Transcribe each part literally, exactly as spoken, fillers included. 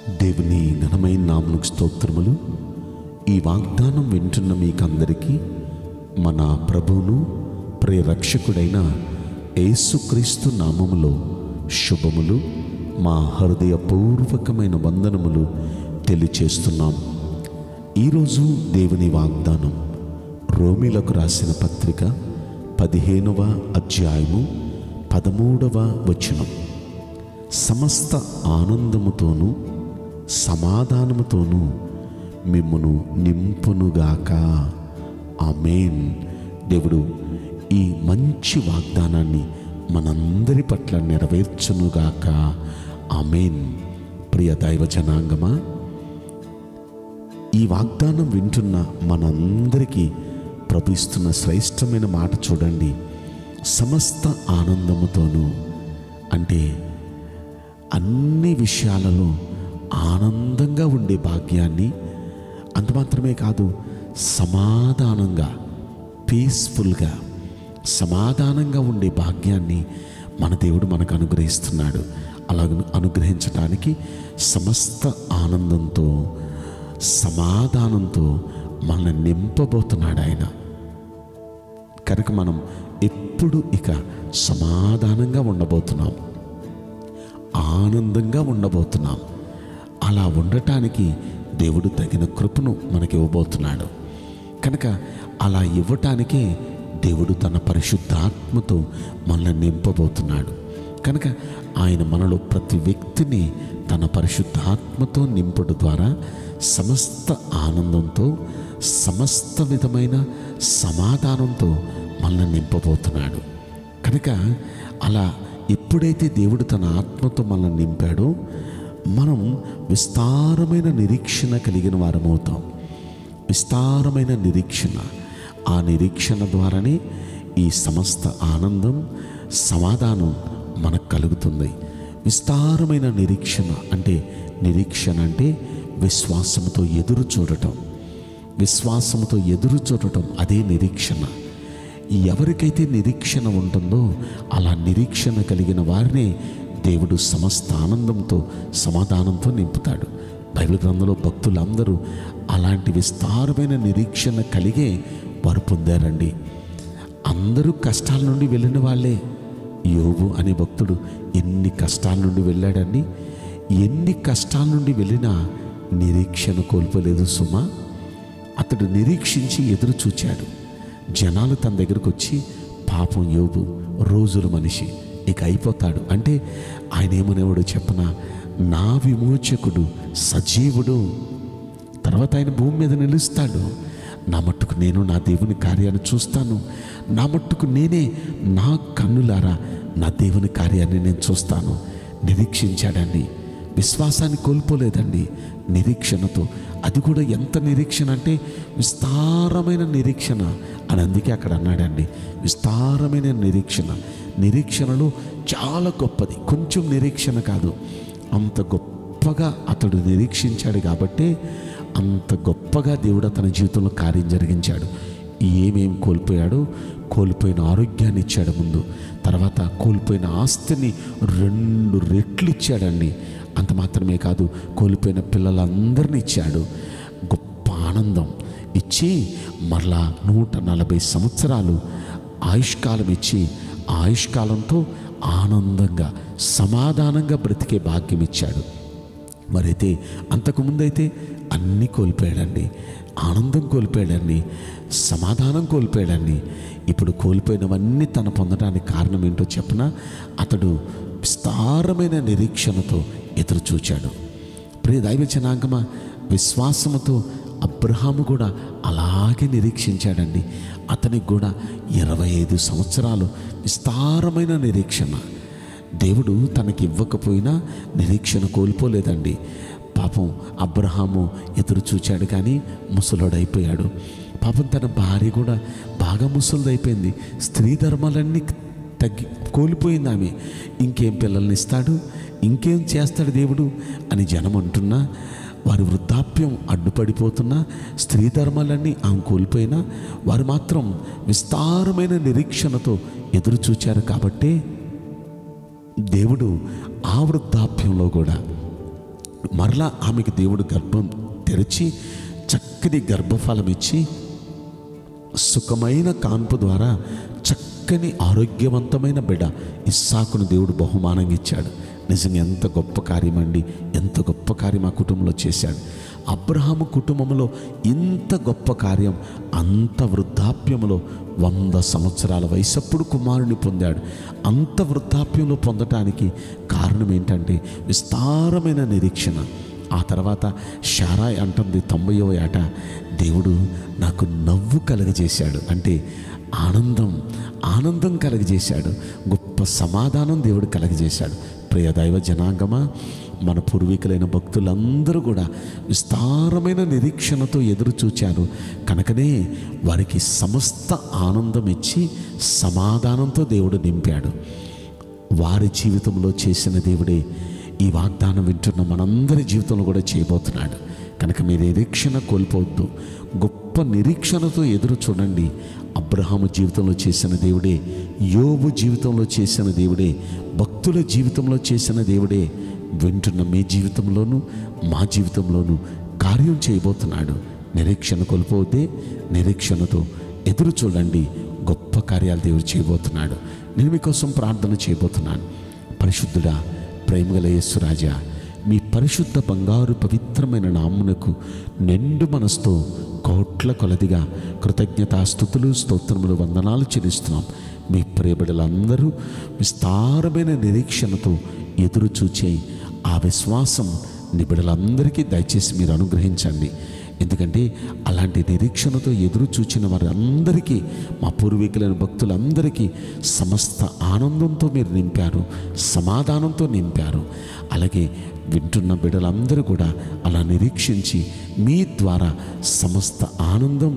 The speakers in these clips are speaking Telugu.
దేవుని ఘనమైన నామమునకు స్తోత్రములు. ఈ వాగ్దానం వింటున్న మీకందరికీ మన ప్రభువును ప్రియరక్షకుడైన యేసుక్రీస్తు నామములో శుభములు, మా హృదయపూర్వకమైన వందనములు తెలియచేస్తున్నాం. ఈరోజు దేవుని వాగ్దానం రోమీలకు రాసిన పత్రిక పదిహేనవ అధ్యాయము పదమూడవ వచనం. సమస్త ఆనందముతోనూ సమాధానముతోనూ మిమ్మును నింపునుగాక. ఆమేన్. దేవుడు ఈ మంచి వాగ్దానాన్ని మనందరి పట్ల నెరవేర్చునుగాక. ఆమేన్. ప్రియ దైవ జనాంగమా, ఈ వాగ్దానం వింటున్న మనందరికీ ప్రభు ఇస్తున్న శ్రేష్టమైన మాట చూడండి. సమస్త ఆనందముతోనూ అంటే అన్ని విషయాలలో ఆనందంగా ఉండే భాగ్యాన్ని, అంత మాత్రమే కాదు, సమాధానంగా, పీస్ఫుల్గా, సమాధానంగా ఉండే భాగ్యాన్ని మన దేవుడు మనకు అనుగ్రహిస్తున్నాడు. అలా అనుగ్రహించడానికి సమస్త ఆనందంతో, సమాధానంతో మనల్ని నింపబోతున్నాడు ఆయన. కనుక మనం ఎప్పుడు ఇక సమాధానంగా ఉండబోతున్నాం, ఆనందంగా ఉండబోతున్నాం. అలా ఉండటానికి దేవుడు తగిన కృపను మనకి ఇవ్వబోతున్నాడు. కనుక అలా ఇవ్వటానికే దేవుడు తన పరిశుద్ధాత్మతో మనల్ని నింపబోతున్నాడు. కనుక ఆయన మనలో ప్రతి వ్యక్తిని తన పరిశుద్ధాత్మతో నింపడం ద్వారా సమస్త ఆనందంతో, సమస్త విధమైన సమాధానంతో మనల్ని నింపబోతున్నాడు. కనుక అలా ఎప్పుడైతే దేవుడు తన ఆత్మతో మనల్ని నింపాడో మనం విస్తారమైన నిరీక్షణ కలిగిన వారమవుతాం. విస్తారమైన నిరీక్షణ, ఆ నిరీక్షణ ద్వారానే ఈ సమస్త ఆనందం, సమాధానం మనకు కలుగుతుంది. విస్తారమైన నిరీక్షణ అంటే, నిరీక్షణ అంటే విశ్వాసంతో ఎదురు చూడటం. విశ్వాసంతో ఎదురు చూడటం అదే నిరీక్షణ. ఎవరికైతే నిరీక్షణ ఉంటుందో అలా నిరీక్షణ కలిగిన వారినే దేవుడు సమస్త ఆనందంతో, సమాధానంతో నింపుతాడు. బైబిల్ గ్రంథంలో భక్తులందరూ అలాంటి విస్తారమైన నిరీక్షణ కలిగే వారు పొందారండి. అందరూ కష్టాల నుండి వెళ్ళిన వాళ్ళే. యోబు అనే భక్తుడు ఎన్ని కష్టాల నుండి వెళ్ళాడండి. ఎన్ని కష్టాల నుండి వెళ్ళినా నిరీక్షణ కోల్పోలేదు సుమా. అతడు నిరీక్షించి ఎదురు చూచాడు. జనాలు తన దగ్గరకు వచ్చి, పాపం యోబు రోజుల మనిషి, ఇక అయిపోతాడు అంటే ఆయన ఏమనేవాడు చెప్పనా, నా విమోచకుడు సజీవుడు, తర్వాత ఆయన భూమి మీద నిలుస్తాడు, నా మట్టుకు నేను నా దేవుని కార్యాన్ని చూస్తాను, నా మట్టుకు నేనే నా కన్నులారా నా దేవుని కార్యాన్ని నేను చూస్తాను. నిరీక్షించాడండి, విశ్వాసాన్ని కోల్పోలేదండి. నిరీక్షణతో, అది కూడా ఎంత నిరీక్షణ అంటే విస్తారమైన నిరీక్షణ అని అందుకే అక్కడ అన్నాడండి. విస్తారమైన నిరీక్షణ, నిరీక్షణలో చాలా గొప్పది, కొంచెం నిరీక్షణ కాదు, అంత గొప్పగా అతడు నిరీక్షించాడు. కాబట్టి అంత గొప్పగా దేవుడు అతని జీవితంలో కార్యం జరిగించాడు. ఏమేం కోల్పోయాడో, కోల్పోయిన ఆరోగ్యాన్ని ఇచ్చాడు ముందు, తర్వాత కోల్పోయిన ఆస్తిని రెండు రెట్లు ఇచ్చాడండి. అంత మాత్రమే కాదు, కోల్పోయిన పిల్లలందరినీ ఇచ్చాడు. గొప్ప ఆనందం ఇచ్చి మరలా నూట నలభై సంవత్సరాలు ఆయుష్కాలం ఇచ్చి, ఆయుష్కాలంతో ఆనందంగా, సమాధానంగా బ్రతికే భాగ్యం ఇచ్చాడు. మరైతే అంతకుముందైతే అన్నీ కోల్పోయాడండి. ఆనందం కోల్పోయాడండి, సమాధానం కోల్పోయాడండి. ఇప్పుడు కోల్పోయినవన్నీ తను పొందడానికి కారణం ఏంటో చెప్పనా, అతడు విస్తారమైన నిరీక్షణతో ఎదురు చూచాడు. ప్రియ దైవ జనాంగమా, విశ్వాసముతో అబ్రహాము కూడా అలాగే నిరీక్షించాడండి. అతనికి కూడా ఇరవై ఐదు సంవత్సరాలు విస్తారమైన నిరీక్షణ. దేవుడు తనకి ఇవ్వకపోయినా నిరీక్షణ కోల్పోలేదండి. పాపం అబ్రహాము ఎదురు చూచాడు కానీ ముసలోడైపోయాడు. పాపం తన భార్య కూడా బాగా ముసలిదైపోయింది. స్త్రీ ధర్మాలన్నీ తగ్గి కోల్పోయింది ఆమె. ఇంకేం పిల్లల్ని ఇస్తాడు, ఇంకేం చేస్తాడు దేవుడు అని జనం అంటున్నా, వారి వృద్ధాప్యం అడ్డుపడిపోతున్నా, స్త్రీ ధర్మాలన్నీ ఆమె కోల్పోయినా వారు మాత్రం విస్తారమైన నిరీక్షణతో ఎదురు చూచారు. కాబట్టే దేవుడు ఆ వృద్ధాప్యంలో కూడా మరలా ఆమెకి దేవుడు గర్భం తెరిచి చక్కని గర్భఫలం ఇచ్చి సుఖమైన కాన్పు ద్వారా చక్కని ఆరోగ్యవంతమైన బిడ్డ ఇస్సాకును దేవుడు బహుమానంగా ఇచ్చాడు. నిజంగా ఎంత గొప్ప కార్యం అండి, ఎంత గొప్ప కార్యం ఆ కుటుంబంలో చేశాడు. అబ్రహాము కుటుంబంలో ఇంత గొప్ప కార్యం, అంత వృద్ధాప్యంలో వంద సంవత్సరాల వయసప్పుడు కుమారుని పొందాడు. అంత వృద్ధాప్యంలో పొందటానికి కారణం ఏంటంటే విస్తారమైన నిరీక్షణ. ఆ తర్వాత షారాయ్ అంటుంది తొంభైవ ఏట, దేవుడు నాకు నవ్వు కలగజేశాడు, అంటే ఆనందం ఆనందం కలగజేశాడు, గొప్ప సమాధానం దేవుడు కలగజేశాడు. ప్రియ దైవ జనాంగమా, మన పూర్వీకులైన భక్తులందరూ కూడా విస్తారమైన నిరీక్షణతో ఎదురు చూచారు కనుకనే వారికి సమస్త ఆనందం ఇచ్చి సమాధానంతో దేవుడు నింపాడు. వారి జీవితంలో చేసిన దేవుడే ఈ వాగ్దానం వింటున్న మనందరి జీవితంలో కూడా చేయబోతున్నాడు. కనుక మీ నిరీక్షణ కోల్పోవద్దు, గొప్ప నిరీక్షణతో ఎదురు చూడండి. అబ్రహాము జీవితంలో చేసిన దేవుడే, యోబు జీవితంలో చేసిన దేవుడే, భక్తుల జీవితంలో చేసిన దేవుడే వింటున్న మీ జీవితంలోనూ మా జీవితంలోనూ కార్యం చేయబోతున్నాడు. నిరీక్షణ కోల్పోతే నిరీక్షణతో ఎదురు చూడండి, గొప్ప కార్యాలు దేవుడు చేయబోతున్నాడు. నేను మీకోసం ప్రార్థన చేయబోతున్నాను. పరిశుద్ధుడా, ప్రేమగల యేసురాజా, మీ పరిశుద్ధ బంగారు పవిత్రమైన నామునకు నిండు మనసుతో కోట్ల కొలదిగా కృతజ్ఞతాస్తుతులు స్తోత్రములు వందనాలు చెల్లిస్తున్నాం. మీ ప్రియబిడ్డలందరూ విస్తారమైన నిరీక్షణతో ఎదురు చూచే ఆ విశ్వాసం నీ బిడ్డలందరికీ దయచేసి మీరు అనుగ్రహించండి. ఎందుకంటే అలాంటి నిరీక్షణతో ఎదురు చూచిన వారందరికీ, మా పూర్వీకులైన భక్తులందరికీ సమస్త ఆనందంతో మీరు నింపారు, సమాధానంతో నింపారు. అలాగే వింటున్న బిడ్డలందరూ కూడా అలా నిరీక్షించి మీ ద్వారా సమస్త ఆనందం,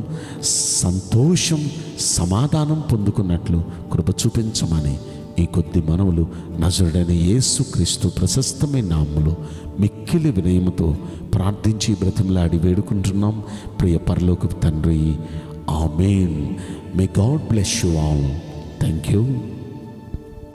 సంతోషం, సమాధానం పొందుకున్నట్లు కృప చూపించమని ఈ కొద్ది మనవులు నజరుడైన యేసుక్రీస్తు ప్రశస్తమైన నామములో మిక్కిలి వినయముతో ప్రార్థించి బ్రతిమలాడి వేడుకుంటున్నాం ప్రియ పరలోకపు తండ్రి. ఆమేన్. May God bless you all. Thank you.